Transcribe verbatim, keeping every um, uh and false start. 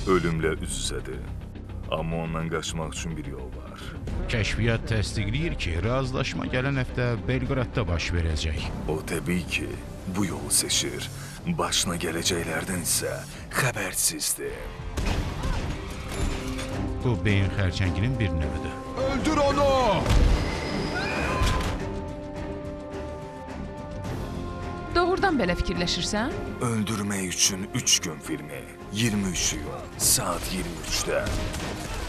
ölümlə üz-üzədir. Amma ondan qaçmaq üçün bir yol var. Kəşfiyyat təsdiqləyir ki, razılaşma gələn həftə Belqradda baş verəcək. O təbii ki, bu yolu seçir. Başına gələcəklərdən isə xəbərsizdir. Bu beyin xərçənginin bir növüdür. Öldür onu! Doğrudan belə fikirləşirsən? Öldürmək üçün üç gün filmi. iyirmi üç iyun saat iyirmi üçdə.